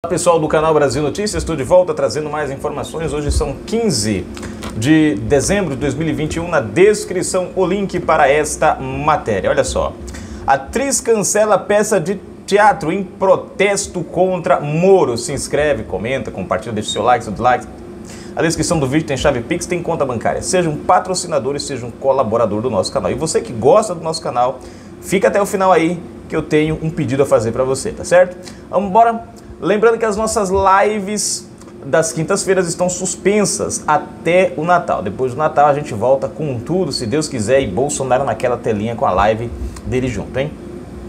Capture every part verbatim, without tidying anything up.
Olá pessoal do canal Brasil Notícias, estou de volta trazendo mais informações. Hoje são quinze de dezembro de dois mil e vinte e um. Na descrição o link para esta matéria. Olha só, atriz cancela peça de teatro em protesto contra Moro. Se inscreve, comenta, compartilha, deixa seu like, seu dislike. A descrição do vídeo tem chave Pix, tem conta bancária. Seja um patrocinador e seja um colaborador do nosso canal. E você que gosta do nosso canal, fica até o final aí que eu tenho um pedido a fazer para você, tá certo? Vamos embora. Lembrando que as nossas lives das quintas-feiras estão suspensas até o Natal. Depois do Natal a gente volta com tudo, se Deus quiser, e Bolsonaro naquela telinha com a live dele junto, hein?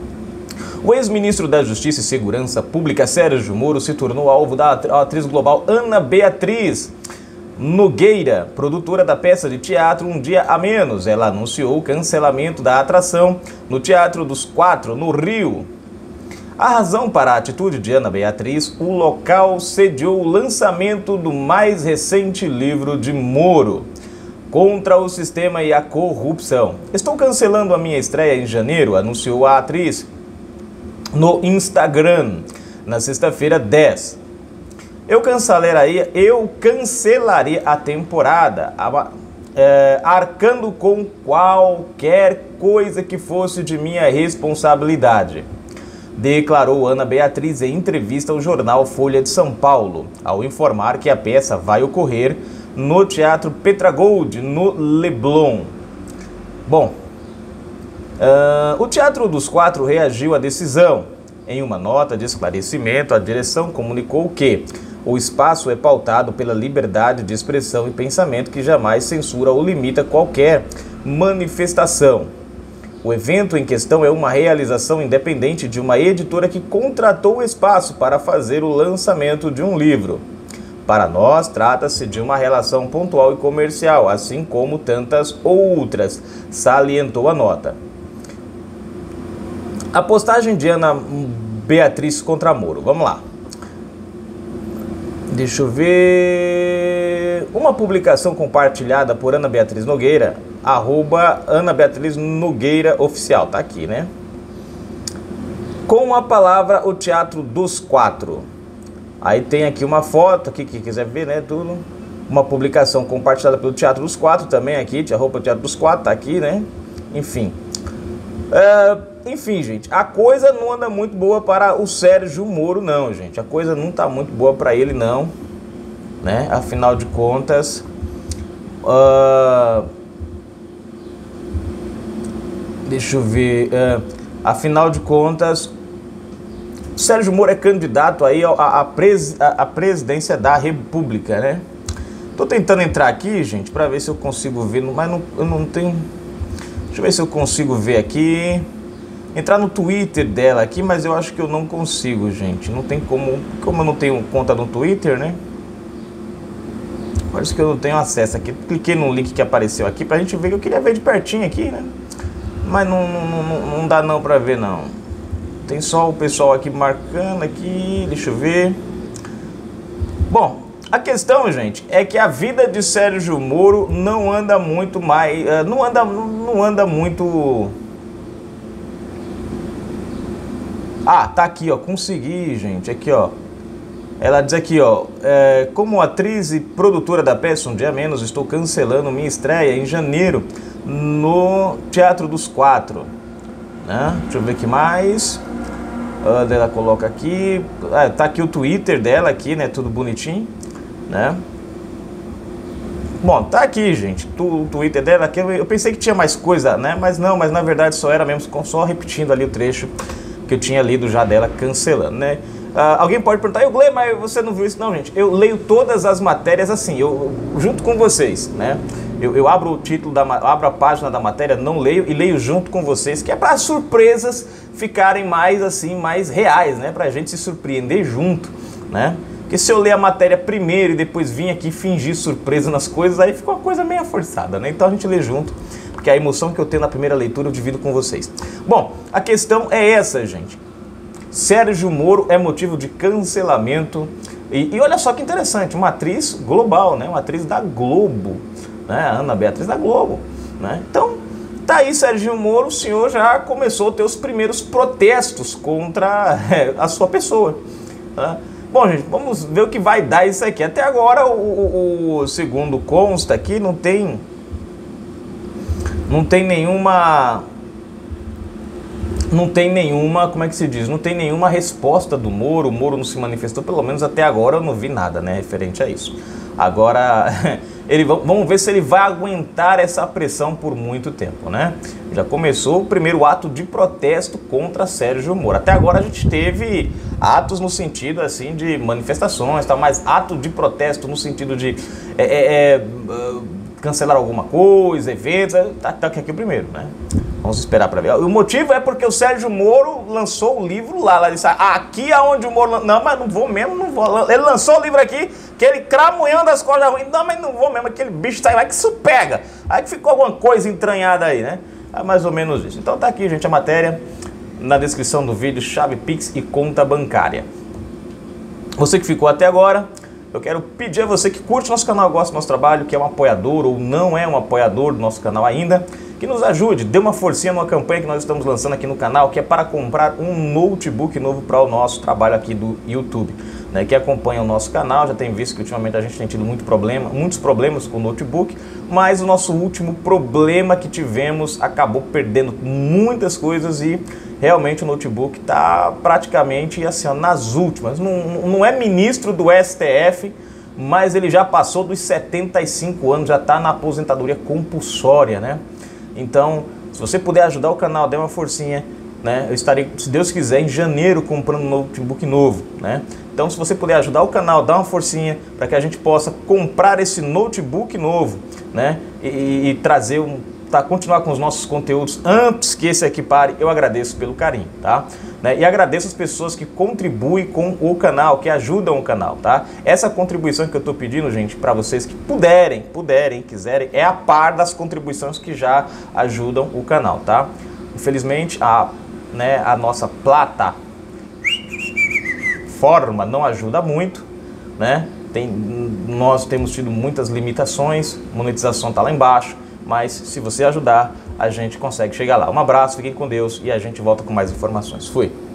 O ex-ministro da Justiça e Segurança Pública, Sérgio Moro, se tornou alvo da atriz global Ana Beatriz Nogueira, produtora da peça de teatro Um Dia a Menos. Ela anunciou o cancelamento da atração no Teatro dos Quatro, no Rio. A razão para a atitude de Ana Beatriz: o local sediou o lançamento do mais recente livro de Moro, Contra o Sistema e a Corrupção. Estou cancelando a minha estreia em janeiro, anunciou a atriz no Instagram, na sexta-feira dez. Eu cancelaria, eu cancelaria a temporada, é, arcando com qualquer coisa que fosse de minha responsabilidade, declarou Ana Beatriz em entrevista ao jornal Folha de São Paulo, ao informar que a peça vai ocorrer no Teatro Petra Gold, no Leblon. Bom, uh, o Teatro dos Quatro reagiu à decisão. Em uma nota de esclarecimento, a direção comunicou que o espaço é pautado pela liberdade de expressão e pensamento, que jamais censura ou limita qualquer manifestação. O evento em questão é uma realização independente de uma editora que contratou o espaço para fazer o lançamento de um livro. Para nós, trata-se de uma relação pontual e comercial, assim como tantas outras, salientou a nota. A postagem de Ana Beatriz contra Moro. Vamos lá. Deixa eu ver... Uma publicação compartilhada por Ana Beatriz Nogueira, arroba Ana Beatriz Nogueira Oficial, tá aqui, né? Com a palavra o Teatro dos Quatro. Aí tem aqui uma foto, aqui, quem quiser ver, né, tudo. Uma publicação compartilhada pelo Teatro dos Quatro também aqui, arroba Teatro dos Quatro, tá aqui, né? Enfim. Uh, enfim, gente, a coisa não anda muito boa para o Sérgio Moro, não, gente. A coisa não tá muito boa para ele, não, né? Afinal de contas... Uh, deixa eu ver... Uh, afinal de contas, o Sérgio Moro é candidato aí à, à, pres, à, à presidência da República, né? Tô tentando entrar aqui, gente, para ver se eu consigo ver, mas não, eu não tenho... Deixa eu ver se eu consigo ver aqui. Entrar no Twitter dela aqui, mas eu acho que eu não consigo, gente. Não tem como... Como eu não tenho conta no Twitter, né? Parece que eu não tenho acesso aqui. Cliquei no link que apareceu aqui pra gente ver, que eu queria ver de pertinho aqui, né? Mas não, não, não, não dá não pra ver, não. Tem só o pessoal aqui marcando aqui. Deixa eu ver. Bom, a questão, gente, é que a vida de Sérgio Moro não anda muito mais... Não anda, não anda muito... Ah, tá aqui, ó. Consegui, gente. Aqui, ó. Ela diz aqui, ó. É, como atriz e produtora da peça Um Dia a Menos, estou cancelando minha estreia em janeiro no Teatro dos Quatro. Né? Deixa eu ver o que mais. Ah, ela coloca aqui. Ah, tá aqui o Twitter dela, aqui, né? Tudo bonitinho. Né? Bom, tá aqui, gente, o Twitter dela aqui. Eu pensei que tinha mais coisa, né? Mas não, mas na verdade só era mesmo, só repetindo ali o trecho que eu tinha lido já dela cancelando, né? Uh, alguém pode perguntar: eu leio, mas você não viu isso? Não, gente, eu leio todas as matérias assim, eu junto com vocês, né? Eu, eu abro o título, da, abro a página da matéria, não leio e leio junto com vocês, que é para as surpresas ficarem mais assim, mais reais, né? Pra gente se surpreender junto, né? Porque se eu ler a matéria primeiro e depois vim aqui fingir surpresa nas coisas, aí ficou uma coisa meio forçada, né? Então a gente lê junto, porque a emoção que eu tenho na primeira leitura eu divido com vocês. Bom, a questão é essa, gente. Sérgio Moro é motivo de cancelamento. E, e olha só que interessante, uma atriz global, né? Uma atriz da Globo, né? Ana Beatriz da Globo, né? Então, tá aí, Sérgio Moro, o senhor já começou a ter os primeiros protestos contra é, a sua pessoa, tá? Bom, gente, vamos ver o que vai dar isso aqui. Até agora, o, o, o segundo consta aqui, não tem, não tem nenhuma, não tem nenhuma, como é que se diz? Não tem nenhuma resposta do Moro, o Moro não se manifestou, pelo menos até agora eu não vi nada, né, referente a isso. Agora, ele, vamos ver se ele vai aguentar essa pressão por muito tempo, né? Já começou o primeiro ato de protesto contra Sérgio Moro. Até agora a gente teve atos no sentido, assim, de manifestações, tá? Mas ato de protesto no sentido de é, é, é, cancelar alguma coisa, eventos, tá, tá aqui o primeiro, né? Vamos esperar para ver. O motivo é porque o Sérgio Moro lançou o livro lá. Lá disse, aqui aonde o Moro... Não, mas não vou mesmo, não vou. Ele lançou o livro aqui, que ele cramunhando as cordas ruins. Não, mas não vou mesmo, aquele bicho sai lá que isso pega. Aí que ficou alguma coisa entranhada aí, né? É mais ou menos isso. Então tá aqui, gente, a matéria na descrição do vídeo, chave Pix e conta bancária. Você que ficou até agora, eu quero pedir a você que curte nosso canal, gosta do nosso trabalho, que é um apoiador ou não é um apoiador do nosso canal ainda, que nos ajude, dê uma forcinha numa campanha que nós estamos lançando aqui no canal, que é para comprar um notebook novo para o nosso trabalho aqui do YouTube. Né, que acompanha o nosso canal, já tem visto que ultimamente a gente tem tido muito problema, muitos problemas com o notebook, mas o nosso último problema que tivemos acabou perdendo muitas coisas e realmente o notebook está praticamente assim, ó, nas últimas. Não, não é ministro do S T F, mas ele já passou dos setenta e cinco anos, já está na aposentadoria compulsória, né? Então, se você puder ajudar o canal, dê uma forcinha, né? Eu estarei, se Deus quiser, em janeiro comprando um notebook novo, né? Então, se você puder ajudar o canal, dá uma forcinha para que a gente possa comprar esse notebook novo, né? E, e, e trazer um, tá, continuar com os nossos conteúdos antes que esse aqui pare. Eu agradeço pelo carinho, tá? Né? E agradeço as pessoas que contribuem com o canal, que ajudam o canal, tá? Essa contribuição que eu estou pedindo, gente, para vocês que puderem, puderem, quiserem, é a par das contribuições que já ajudam o canal, tá? Infelizmente, a, né, a nossa plata forma não ajuda muito, né? Tem, nós temos tido muitas limitações, monetização está lá embaixo, mas se você ajudar, a gente consegue chegar lá. Um abraço, fiquem com Deus e a gente volta com mais informações. Fui!